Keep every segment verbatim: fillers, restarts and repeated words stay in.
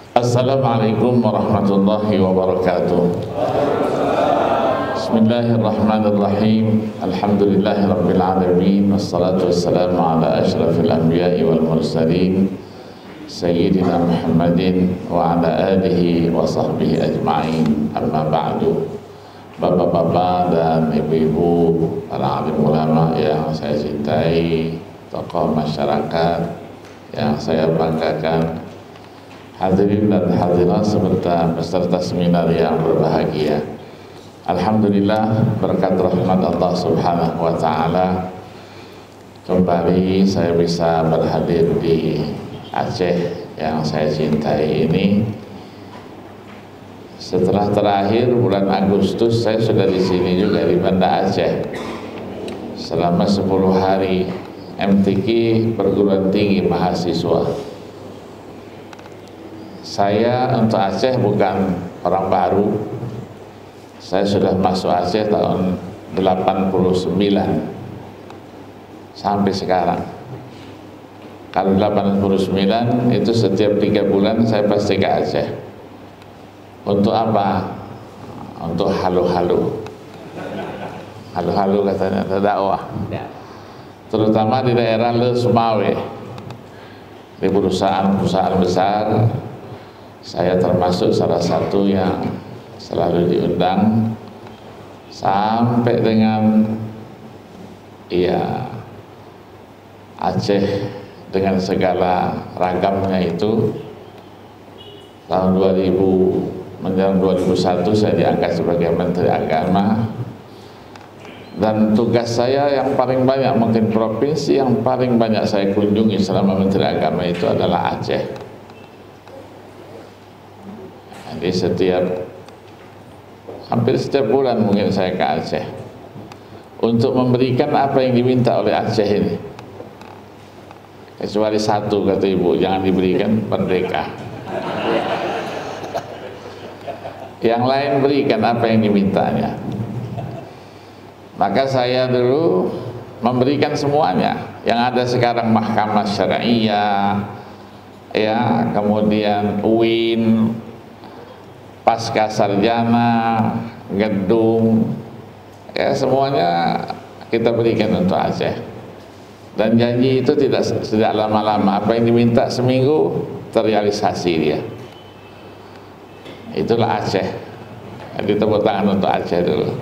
Assalamualaikum warahmatullahi wabarakatuh. Bismillahirrahmanirrahim. Alhamdulillahi rabbil alamin. Wassalatu wassalamu ala asyrafil anbiya'i wal mursalin Sayyidina Muhammadin wa ala alihi wa sahbihi ajma'in. Amma ba'du. Bapak-bapak dan ibu-ibu, para alim ulama yang saya cintai, tokoh masyarakat yang saya banggakan, hadirin dan hadirat serta peserta seminar yang berbahagia. Alhamdulillah, berkat rahmat Allah Subhanahu wa taala, kembali saya bisa berhadir di Aceh yang saya cintai ini. Setelah terakhir bulan Agustus saya sudah di sini juga di Banda Aceh selama sepuluh hari M T Q perguruan tinggi mahasiswa. Saya untuk Aceh bukan orang baru. Saya sudah masuk Aceh tahun delapan puluh sembilan sampai sekarang. Kalau delapan puluh sembilan itu setiap tiga bulan saya pasti ke Aceh. Untuk apa? Untuk halu-halu. Halu-halu katanya, dakwah. Terutama di daerah Le Sumawe, di perusahaan-perusahaan besar. Saya termasuk salah satu yang selalu diundang sampai dengan ya Aceh dengan segala ragamnya itu. Tahun dua ribu menjelang dua ribu satu saya diangkat sebagai Menteri Agama, dan tugas saya yang paling banyak, mungkin provinsi yang paling banyak saya kunjungi selama Menteri Agama itu adalah Aceh. Jadi setiap hampir setiap bulan mungkin saya ke Aceh untuk memberikan apa yang diminta oleh Aceh ini, kecuali satu, kata ibu, jangan diberikan merdeka. Yang lain berikan apa yang dimintanya. Maka saya dulu memberikan semuanya. Yang ada sekarang Mahkamah Syariah, ya, kemudian U I N, pasca sarjana, gedung, ya semuanya kita berikan untuk Aceh. Dan janji itu tidak tidak lama-lama. Apa yang diminta seminggu terrealisasi dia. Itulah Aceh. Jadi tepuk tangan untuk Aceh dulu.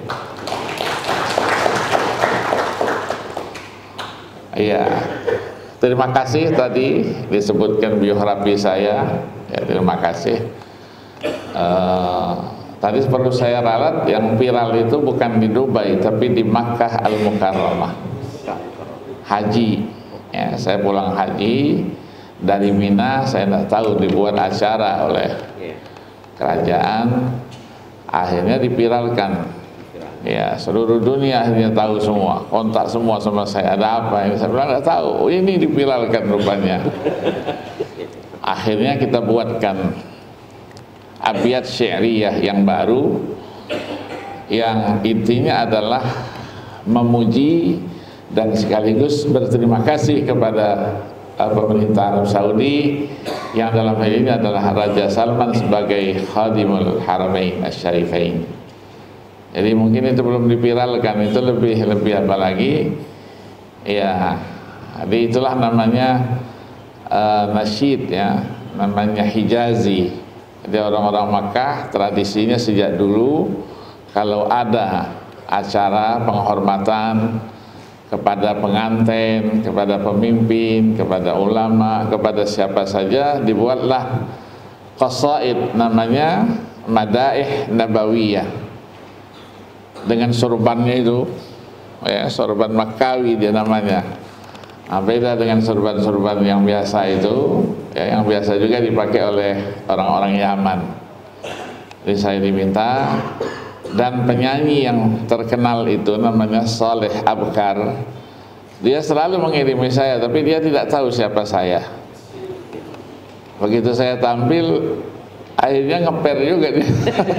Iya. Terima kasih tadi disebutkan biografi saya. Ya, terima kasih. Uh, tadi perlu saya ralat, yang viral itu bukan di Dubai tapi di Makkah Al-Mukarramah. Haji. Ya, saya pulang haji dari Mina, saya tidak tahu dibuat acara oleh kerajaan, akhirnya dipiralkan. Ya, seluruh dunia akhirnya tahu semua, kontak semua sama saya, ada apa ini? Saya bilang nggak tahu, ini dipiralkan rupanya. Akhirnya kita buatkan abiyat syairiyah yang baru, yang intinya adalah memuji dan sekaligus berterima kasih kepada pemerintah Arab Saudi yang dalam hal ini adalah Raja Salman sebagai Khadimul Haramain Asy-Syarifain. Jadi mungkin itu belum dipiralkan, itu lebih lebih apa lagi? Ya, jadi itulah namanya uh, nasyid, ya, namanya Hijazi. Jadi orang-orang Makkah tradisinya sejak dulu kalau ada acara penghormatan kepada pengantin, kepada pemimpin, kepada ulama, kepada siapa saja, dibuatlah qasaid, namanya Madaih Nabawiyah, dengan sorbannya itu, ya, sorban Makkawi dia namanya. Nah, beda dengan sorban-sorban yang biasa itu, ya, yang biasa juga dipakai oleh orang-orang Yaman. Jadi saya diminta, dan penyanyi yang terkenal itu namanya Saleh Abkar. Dia selalu mengirimi saya, tapi dia tidak tahu siapa saya. Begitu saya tampil, akhirnya ngeper juga dia.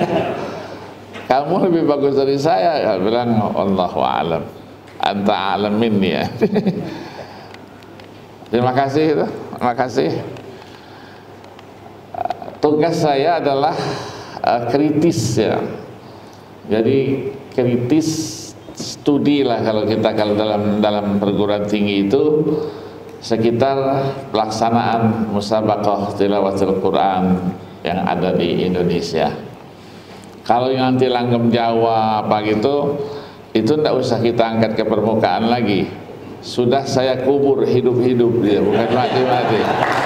Kamu lebih bagus dari saya. Dia bilang, Allahu a'lam, anta a'lam minni, ya. Terima kasih, terima kasih. tugas saya adalah uh, kritis ya. Jadi kritis studi lah kalau kita kalau dalam dalam perguruan tinggi itu sekitar pelaksanaan musabaqah tilawatul Quran yang ada di Indonesia. Kalau yang nanti langgam Jawa apa gitu, itu tidak usah kita angkat ke permukaan lagi. Sudah saya kubur hidup-hidup dia, bukan mati-mati.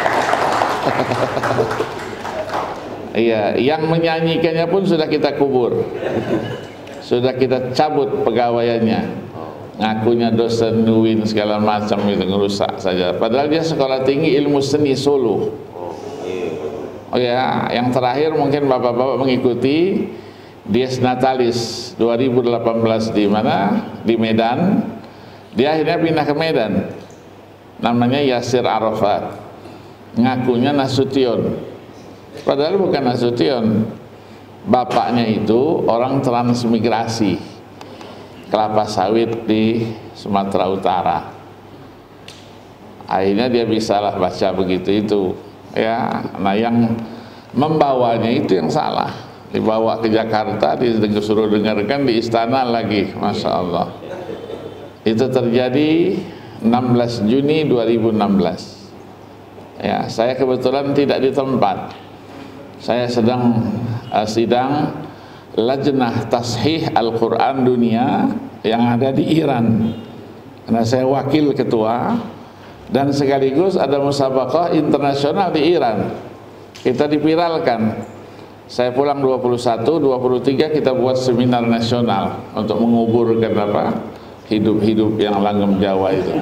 Iya, yang menyanyikannya pun sudah kita kubur, sudah kita cabut pegawaiannya, ngakunya dosen U I N segala macam itu, ngerusak saja. Padahal dia sekolah tinggi ilmu seni Solo. Oh ya, yang terakhir mungkin bapak-bapak mengikuti Dies Natalis dua ribu delapan belas di mana? Di Medan. Dia akhirnya pindah ke Medan. Namanya Yasir Arafat. Ngakunya Nasution. Padahal bukan Nasution. Bapaknya itu orang transmigrasi kelapa sawit di Sumatera Utara. Akhirnya dia bisalah baca begitu itu. Ya, nah yang membawanya itu yang salah. Dibawa ke Jakarta, disuruh dengarkan di istana lagi, Masya Allah. Itu terjadi enam belas Juni dua ribu enam belas. Ya, saya kebetulan tidak di tempat. Saya sedang uh, sidang Lajnah Tashih Al-Quran Dunia yang ada di Iran. Karena saya wakil ketua dan sekaligus ada musabaqah internasional di Iran. Kita dipiralkan. Saya pulang dua puluh satu, dua puluh tiga kita buat seminar nasional untuk menguburkan apa? Hidup-hidup yang langgam Jawa itu.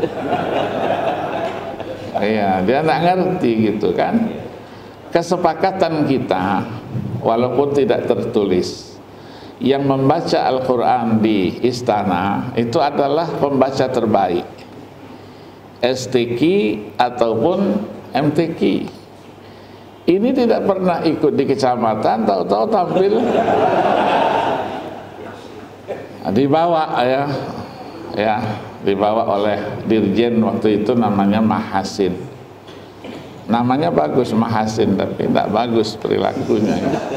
Iya, dia nggak ngerti gitu kan. Kesepakatan kita walaupun tidak tertulis, yang membaca Al-Quran di istana itu adalah pembaca terbaik, S T Q ataupun M T Q. Ini tidak pernah ikut di kecamatan, tahu-tahu tampil dibawa ya, ya dibawa oleh dirjen waktu itu namanya Mahasin. Namanya bagus Mahasin, tapi tidak bagus perilakunya.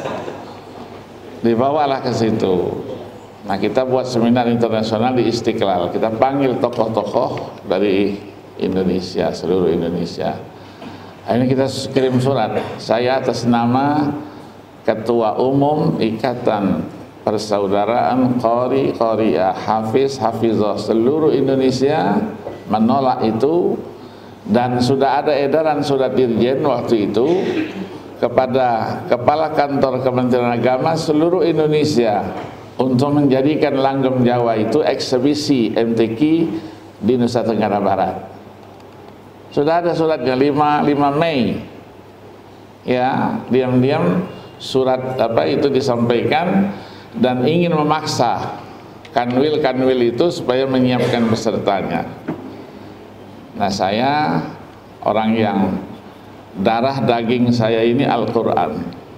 Dibawalah ke situ. Nah, kita buat seminar internasional di Istiqlal. Kita panggil tokoh-tokoh dari Indonesia, seluruh Indonesia. Akhirnya kita kirim surat. Saya atas nama Ketua Umum Ikatan Persaudaraan Qori Qoriah Hafiz Hafizah seluruh Indonesia menolak itu. Dan sudah ada edaran surat dirjen waktu itu kepada Kepala Kantor Kementerian Agama seluruh Indonesia untuk menjadikan langgam Jawa itu eksebisi M T Q di Nusa Tenggara Barat. Sudah ada suratnya lima Mei. Ya, diam-diam surat apa itu disampaikan dan ingin memaksa kanwil-kanwil itu supaya menyiapkan pesertanya. Nah, saya orang yang darah daging saya ini Al-Quran.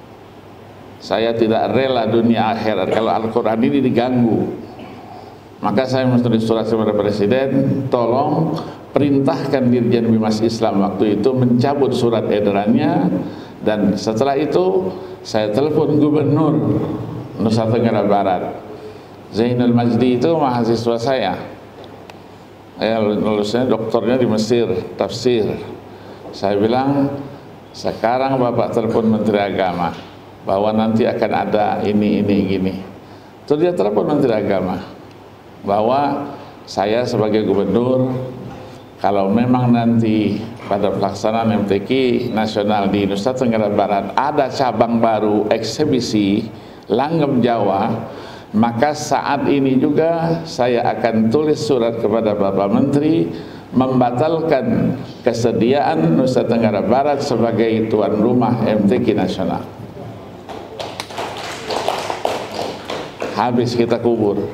Saya tidak rela dunia akhirat kalau Al-Quran ini diganggu. Maka saya menulis surat kepada Presiden, tolong perintahkan Dirjen Bimas Islam waktu itu mencabut surat edarannya. Dan setelah itu saya telepon Gubernur Nusa Tenggara Barat, Zainul Majdi, itu mahasiswa saya. Ya, lulusnya doktornya di Mesir, tafsir. Saya bilang, sekarang Bapak telepon Menteri Agama bahwa nanti akan ada ini, ini, gini. Terus dia telepon Menteri Agama bahwa saya sebagai gubernur, kalau memang nanti pada pelaksanaan M T Q nasional di Nusa Tenggara Barat ada cabang baru eksebisi langgam Jawa, maka saat ini juga saya akan tulis surat kepada Bapak Menteri membatalkan kesediaan Nusa Tenggara Barat sebagai tuan rumah M T Q nasional. Habis kita kubur.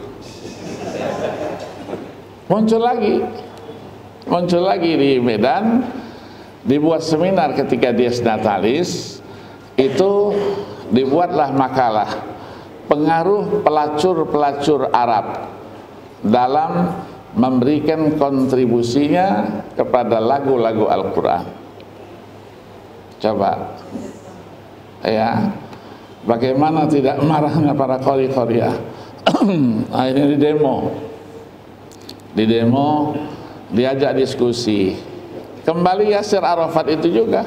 Muncul lagi, muncul lagi di Medan, dibuat seminar ketika Dies Natalis, itu dibuatlah makalah pengaruh pelacur-pelacur Arab dalam memberikan kontribusinya kepada lagu-lagu Al-Quran. Coba, ya, bagaimana tidak marahnya para qori-qoriah. Akhirnya di demo, di demo diajak diskusi. Kembali Yasir Arafat itu juga,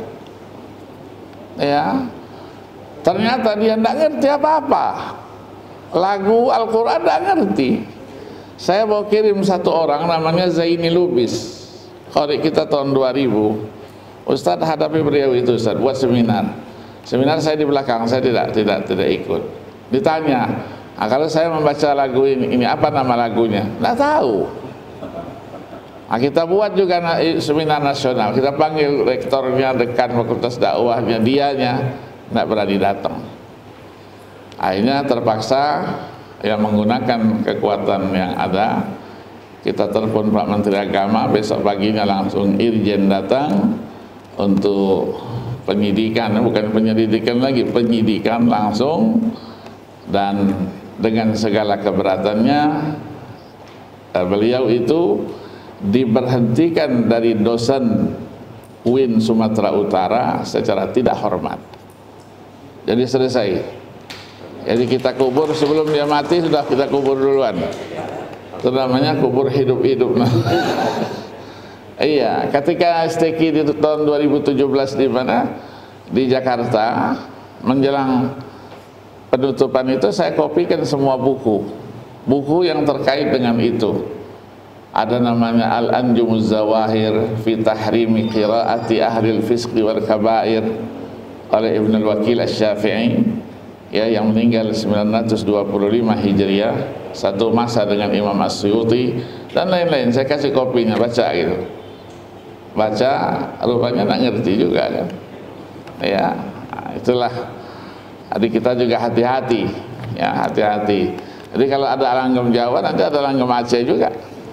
ya, ternyata dia tidak ngerti apa-apa, lagu Al-Quran tidak ngerti. Saya mau kirim satu orang namanya Zaini Lubis, qori kita tahun dua ribu. Ustadz hadapi beliau itu, Ustadz, buat seminar. Seminar saya di belakang, saya tidak tidak tidak ikut. Ditanya, nah, kalau saya membaca lagu ini, ini apa nama lagunya? Nggak tahu. Nah, kita buat juga seminar nasional, kita panggil rektornya, dekan fakultas dakwahnya, dianya nggak berani datang. Akhirnya terpaksa ya menggunakan kekuatan yang ada, kita telepon Pak Menteri Agama, besok paginya langsung Irjen datang untuk penyidikan, bukan penyelidikan lagi, penyidikan langsung, dan dengan segala keberatannya beliau itu diberhentikan dari dosen U I N Sumatera Utara secara tidak hormat. Jadi selesai. Jadi kita kubur sebelum dia mati, sudah kita kubur duluan. Itu namanya kubur hidup-hidup. Iya, ketika S T Q di tahun dua ribu tujuh belas di mana? Di Jakarta, menjelang penutupan itu saya kopikan semua buku. Buku yang terkait dengan itu. Ada namanya Al-Anjumuz Zawahir fi Tahrimi Qiraati Ahlil Fisqi wal Kabair oleh Ibn al-Wakil Asy-Syafi'i, ya, yang meninggal sembilan ratus dua puluh lima Hijriah, satu masa dengan Imam As-Suyuti dan lain-lain. Saya kasih kopinya, baca gitu. Baca, rupanya nggak ngerti juga kan. Ya, itulah. Jadi kita juga hati-hati, ya, hati-hati. Jadi kalau ada langgam Jawa, nanti ada langgam Aceh juga.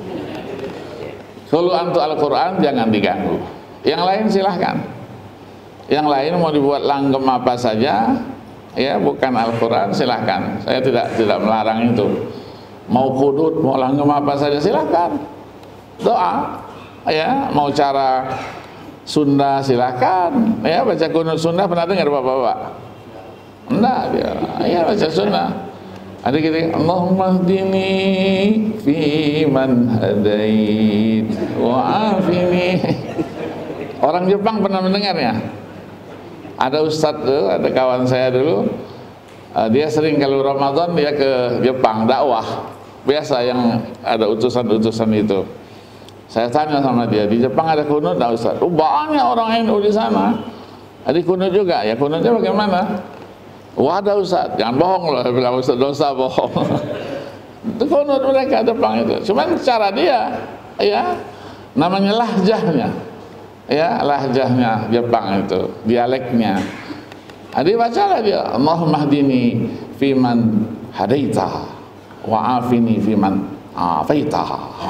Kalau untuk Al-Quran jangan diganggu. Yang lain silahkan. Yang lain mau dibuat langgam apa saja, ya, bukan Al-Quran, silahkan. Saya tidak tidak melarang itu. Mau kudut, mau langgam apa saja silahkan. Doa, ya, mau cara Sunda silahkan. Ya, baca kunut Sunda, pernah dengar bapak-bapak? Enggak, ya, ya baca Sunda. Ada gitu, Allahumma hdini fi man hadait wa afini. Orang Jepang pernah mendengarnya. Ada ustadz dulu, ada kawan saya dulu, uh, dia sering kalau Ramadan dia ke Jepang dakwah. Biasa yang ada utusan-utusan itu. Saya tanya sama dia, di Jepang ada kunut enggak, Ustaz? Oh, banyak orang N U di sana. Ada kunut juga, ya kunutnya bagaimana? Wadah Ustaz, jangan bohong loh, bilang Ustaz, dosa bohong. Itu kunut mereka Jepang itu. Cuman cara dia, ya, namanya lahjahnya, ya, lahjahnya Jepang itu, dialeknya. Jadi bacalah dia, Allahumma hdini fiman hadaita wa afini fiman afaita.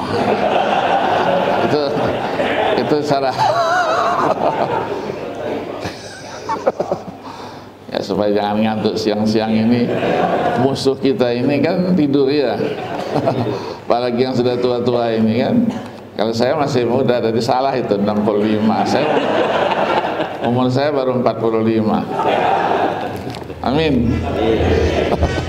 Itu itu cara. Ya, supaya jangan ngantuk siang-siang ini. Musuh kita ini kan tidur ya. Apalagi yang sudah tua-tua ini kan. Kalau saya masih muda, dari salah itu enam puluh lima. Saya umur saya baru empat puluh lima. Amin.